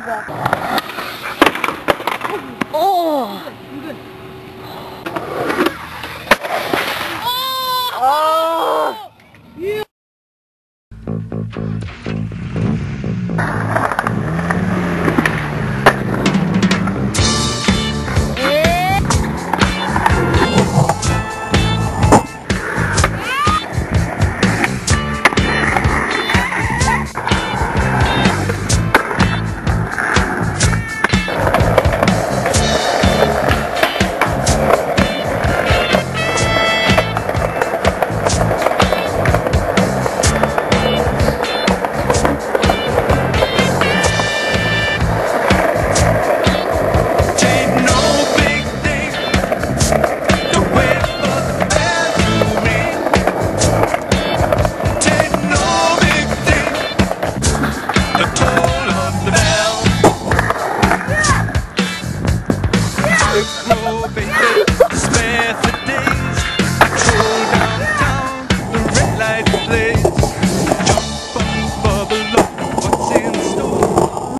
Oh! Oh! Yeah. Oh, baby, spare for days. I troll downtown, the red light plays.